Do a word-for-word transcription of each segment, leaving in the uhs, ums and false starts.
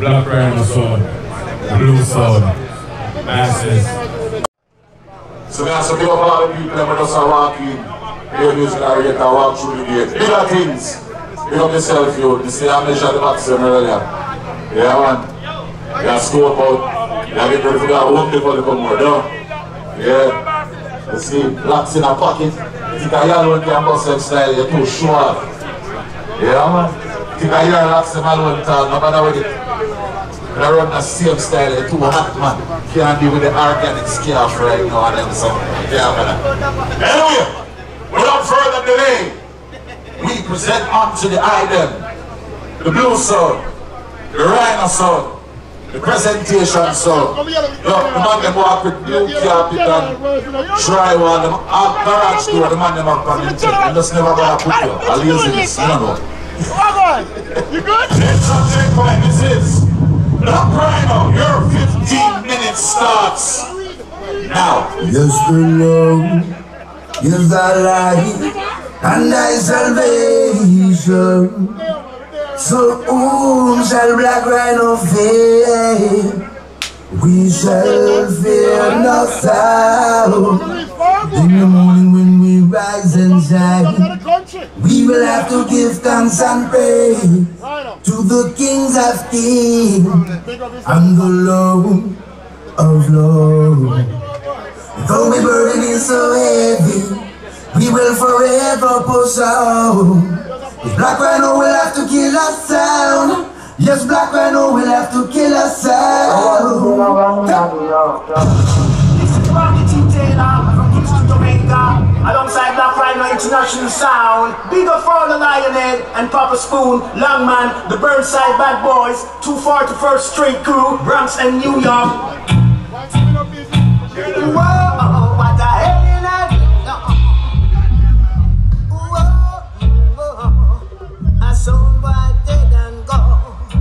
Black Rhino sound, the blue sound, masses. So now, so big up all the people that just walk in, play music and get and walk through the gate. Bigger things. Big up yourself, you. You see, I mentioned the maximum earlier. Yeah, man. You have scope out. You have get ready to go home before they come more down. Yeah. You see, blacks in a pocket. You think a yellow can bust them style, you're too sure. Yeah, man. You think a yellow locks them alone tall, no matter what it. They run the same style, you're too hot, man. Can't deal with the organic scarf right now and them so. Yeah, man. Anyway, without further delay, we present unto the item the blue sound, the rhino sound, the presentation sound. Look, the man them walk with blue carpet and drywall, them all garage door, the man them up on the check, and just never gonna put you. A laziness, you don't know. You good? Ladies and gentlemen, this is Black Rhino, your fifteen minutes starts now. Yes, the Lord is thy light and thy salvation. So whom shall Black Rhino fear? We shall fear no sound. In the morning when we rise and shine, we will have to give thanks and praise to the kings of kings and the Lord of lords. Though my burden is so heavy, we will forever push on. Black Rhino will have to kill us down. Yes, Black Rhino will have to kill us down. This is Rocky T. Taylor from Kingston, Jamaica, alongside Black Rhino International Sound. Big up for the Lionhead and Papa Spoon, Longman, the Burnside Bad Boys, two forty-first Street Crew, Bronx and New York. Whoa, what the hell is that? Whoa, I saw my dead and gone.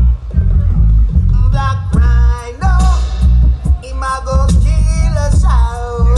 Black Rhino, he might go kill us out.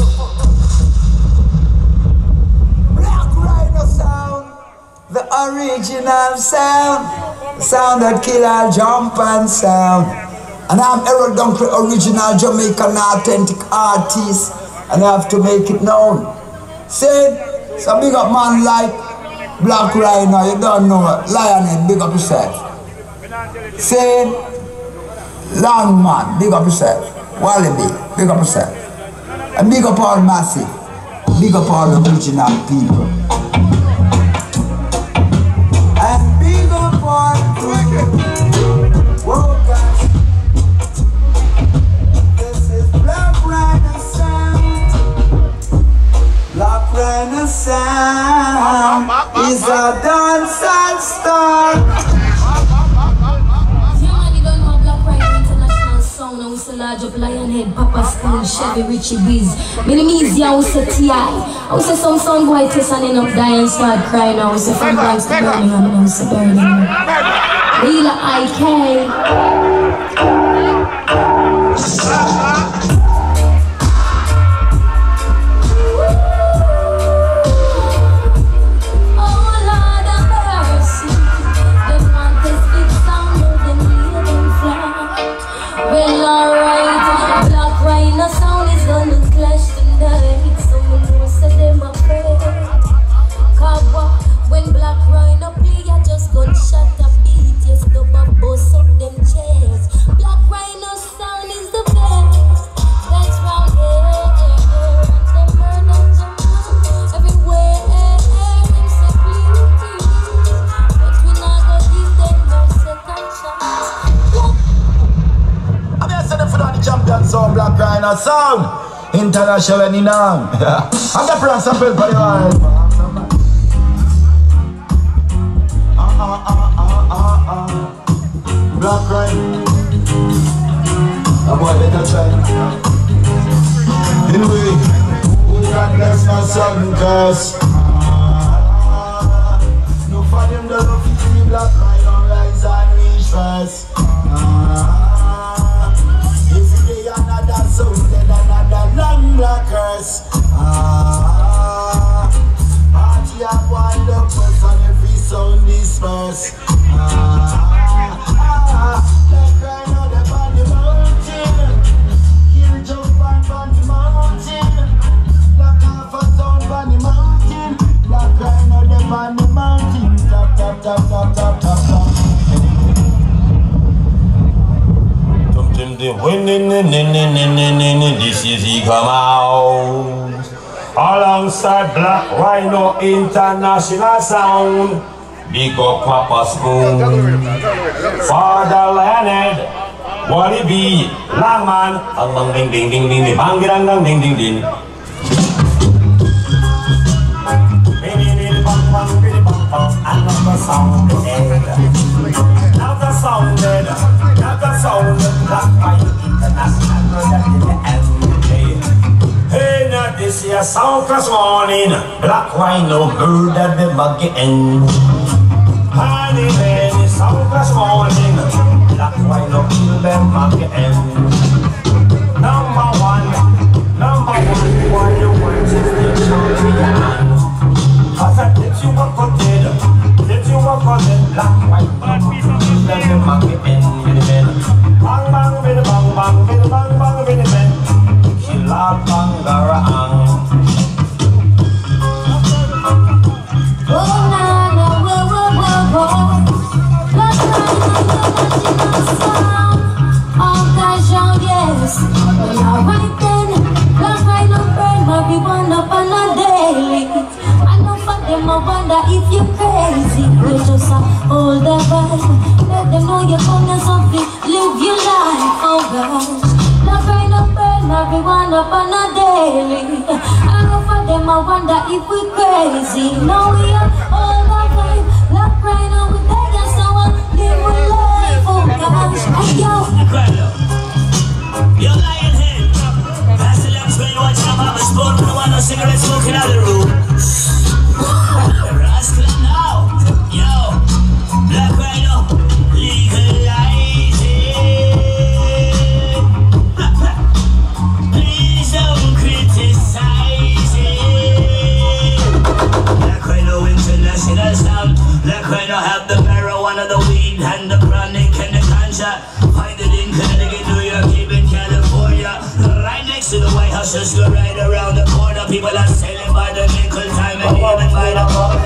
Black Rhino sound, The original sound, the sound that kill all jump and sound. And I'm Errol Dunkley, original Jamaican authentic artist, and I have to make it known. Say, so big up man like Black Rhino, you don't know, Lionhead, big up yourself. Say, Longman, big up yourself. Wallaby, big up yourself. And big up all Massive, big up all the original people. And big up all whoa, guys. This is Black Rhino sound. Black Rhino sound is a dancehall star. Now we say large up Lionhead, Papa Spoon, Chevy, Richie Biz. Minimizia, we say T I. We say some sound boy test and end up dying and start crying. Now we say from Bronx to Birmingham and we say Birmingham. Leela I K. Black Rhino sound, international in name. I'm the plan sample for the world. Ah ah ah ah ah ah. Black Rhino. A boy better try. Anyway, who God bless my son, cause no for them that don't fit me. Black Rhino rise and reach first. Another sound, then another long blackers. Ah, party up one locals on every sound disperse. Ah, ah, Black Rhino the winning, this is he come out. Alongside Black Rhino International Sound. Big up Papa Spoon. Father Leonard. Wally B. Langman. Ang ding ding ding ding ding bang ding ding ding ding ding. Another sound dead. Another sound dead. Another sound Black Rhino International Sound. Hey, now this year sound class morning. Black Rhino murdered them again. Honey, man, it's sound class morning. Black Rhino killed them again. Number one, number one, why you want to stay champion? Cause I get you up for dead, get you up for dead. Black Rhino killed them again. Bang bang, bang bang, bang bang, bang bang, bang. Kill Bangarang. Oh na na, whoa whoa whoa whoa. Black Rhino International Sound. All guys young, yes. Well, alright then. Black Rhino burn everyone up on a daily. I know for them I wonder if you're crazy. You just a hold the vibe. Let them know you're gonna something. Live your life, oh gosh. Black Rhino burn everyone up on a daily. I know for them I wonder if we crazy. Now we are all the vibe. Black Rhino with that gas someone live with life. Oh gosh, hey yo. Yo, Lionhead. Pass the lamps when you watch your mama spoon. No one no cigarette smoking out the room. Rascal now. Yo, Black Rhino legalize it. Please don't criticize it. Black Rhino International Sound. Black Rhino have the marijuana, the weed, and the chronic and the ganja. Find it in Connecticut, New York, even California. Right next to the White House, just go right around the corner. People are selling by the nickel time and even by the corner.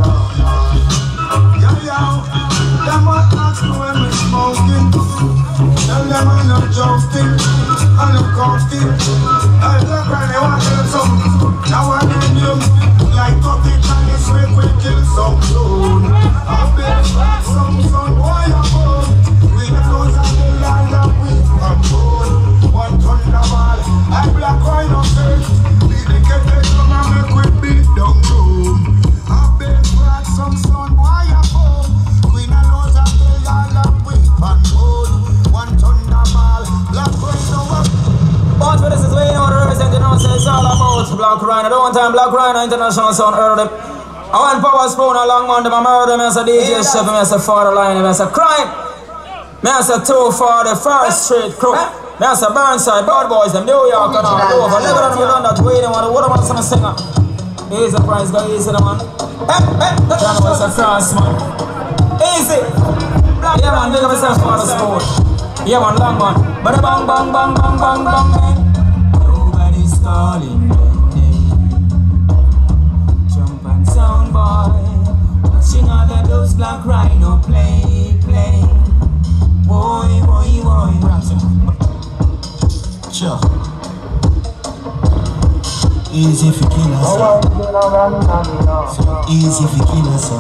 Yo, yo, them what ask me when we smoking. Tell them I'm not joking, I'm not coasting. I look when they want to do something. Now I need you, like talking Chinese, we quick kill some soon. I've been back some son, boy, I'm born. We the close of the land that we are born. One thunderball, I Black Rhino first. Be the get come and make we beat down room. I've been back some son, boy, I'm born. Queen and Rose of the land that we are born. One thunderball, Black Rhino up. But for this is way out representing us, it's all about Black Rhino. Don't time Black Rhino International Sound, heard of them. I want Power Spoon along on them, I murder me as a D J chef, me as a father line, me as a crime. Me as a two for the first street crew. Me as a Burnside, Bad Boys, them New York and all over. Never done we done that way, they want to, what am I going to singer? Easy price, go easy, man. Hey, hey, John was a cross, man. Easy. Yeah, man, big up yourself for the sport. Yeah, man, long man. But bang, bang, bang, bang, bang, bang, bang. Nobody's calling my name. Jump and sound boy. Watching all the blues Black Rhino play, play. Boy, boy, boy. Sure. Easy for killers, so. So easy for killers, so.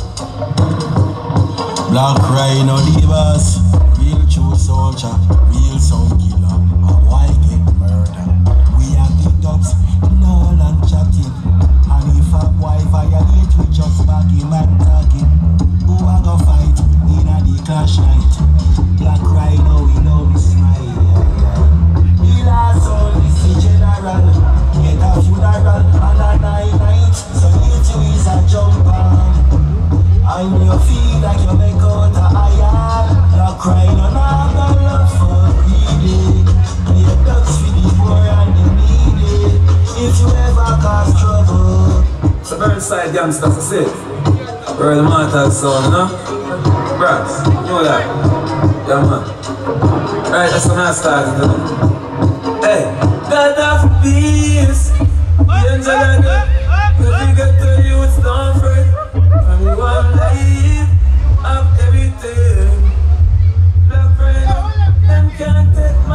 Black Rhino divas, real true soldier, real sound killer. And why get murder? We are big dogs, no land chatting. And if a boy violate, we just bag him and tag him. Who a go fight in a the clash night? Black Rhino, we know we smile. The last soul is the general. Get a funeral and a night night. So you two is a jumper. And you feel like you make out a iron. You're crying on all the love for greedy. Your dogs for the poor and the needy. If you ever cause trouble. It's a Burnside gangsters, I say. Where the Martha sound, you know? Brass, you know that? Yeah, man. Right, that's when I started, you know? Hey, God of peace. The angel of God. When we get to you, it's not free. From you I'm life of everything. Black Rhino, them can't take my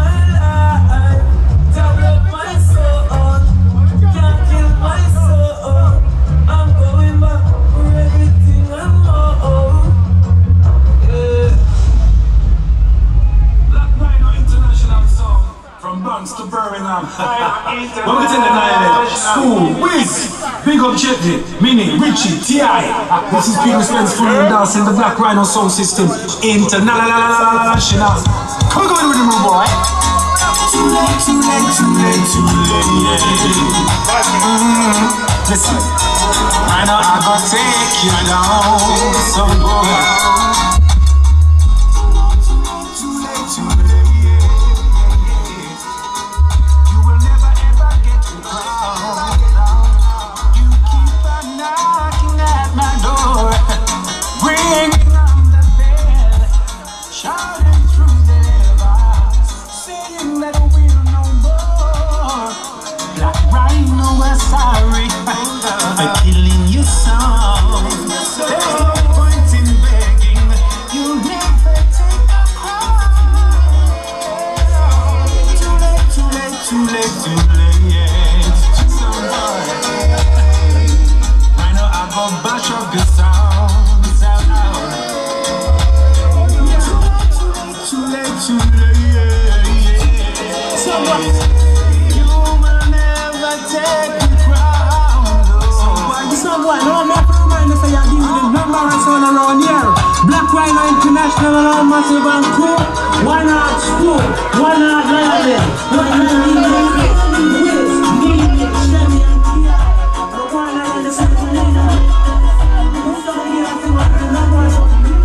Bronx to Birmingham. When we tell the Nile, School, Wiz, Big Up Jetty, Mini, Richie, T I. This is Peter Spence for you dancing the Black Rhino sound system. International. Come on with the move, boy. Too late, too late, too late, too late. Mm-hmm. Listen, I know I gotta take you down somewhere. I'm killing your song. There's no point in begging. You never take a cry. Too late, too late, too late, too late. Somebody. I know I go bash up your sound. Sound out. Too late, too late, too late. Somebody. You will never take the crown. Someone, no more remind us that you're dealing with number one sound around here. Black Rhino International around Massive and Cool. One Heart School, One Heart Lion. One Heart Lion. Wiz, Mini, Chevy and Kia. The one Heart and the second leader. Who's the one here to work the number one?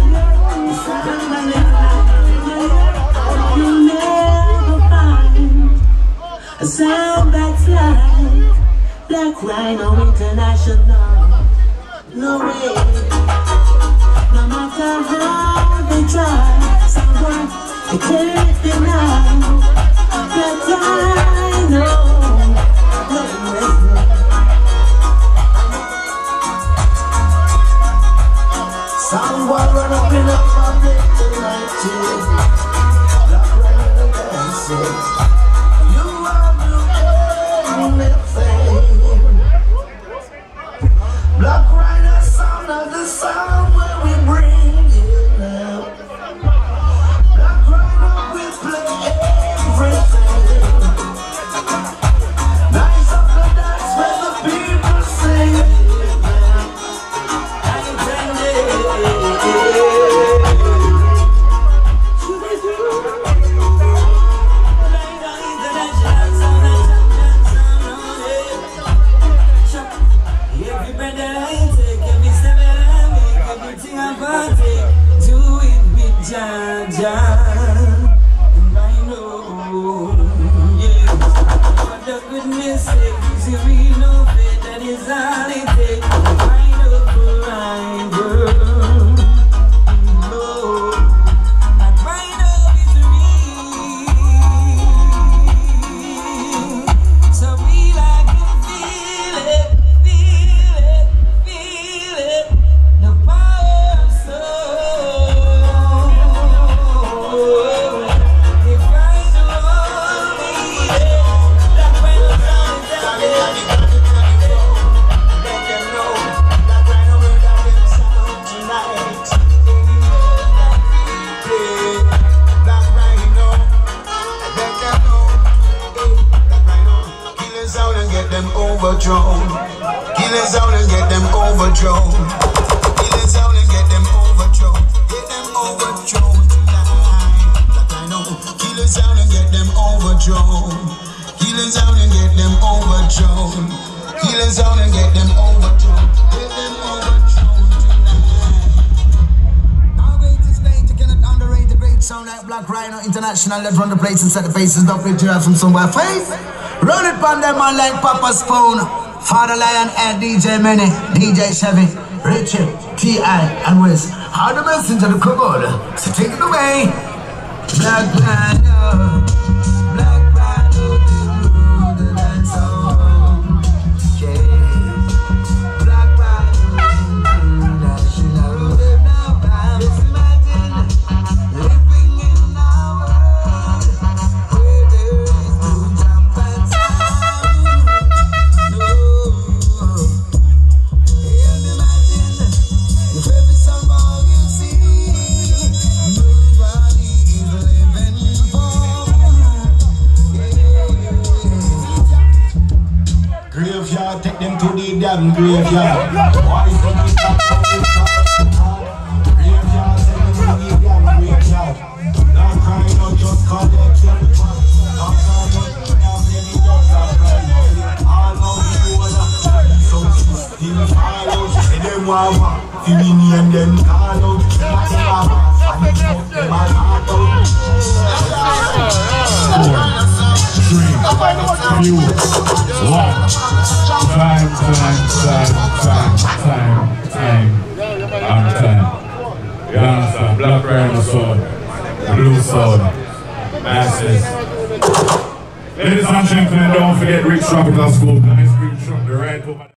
You'll never find a sound that's like Black Rhino International. No way. No matter how they try, someone they can't deny that I know. Someone run up in a public tonight too. Black Rhino dancing. You are the fame. Black Rhino sound of the sound where we bring it now. Black Rhino will play everything. Nice of the dance where the people sing it now. Do it with Jaja, and I know, yeah. For the goodness sake, you really know that that is all it takes. Find out forever. No, and find out is real. So we like to feel it, feel it, feel it. The power of soul. If I know me, that when the sun is out there, they can know that when the world of them sound tonight. Black Rhino, they can know. Black Rhino, kill his sound and get them overthrown. Kill his sound and get them overthrown. Kill his sound and get them overthrown. Get them overthrown tonight. Black Rhino, kill his sound and get them overthrown. Kill his sound and get them overthrown. Kill his sound and get them overthrown. Get them overthrown tonight. Our greatest stage, you cannot underrate the great sound like Black Rhino International. Let's run the place and set the faces. Don't picture us from somewhere. Face, run it on them man like Papa Spoon, Father Lion and D J Mini, D J Chevy, Richie, T I and Wiz. How the messenger to the cupboard. So take it away. Black Rhino, Black Rhino, the dance song. Yeah. Black Rhino International. Just imagine living in our world where there is no jump and sound. No. And imagine if every song you see, nobody is living for. damn graveyard. Why is it this up for this graveyard? Send me to the damn graveyard. Don't cry, no, just collect your fun. Don't cry, no, now play the dog that cry. All of you wanna so still follow. Say them wawa, feel me name them call out. Nothing wawa, and it's not them all heart out. Three, two, one. Time, time, time, time, time, time, and time. You understand? Black Rhino Sword, Blue Sword, masses. Ladies and gentlemen, don't forget Rick Tropical School, nice green truck, the right over.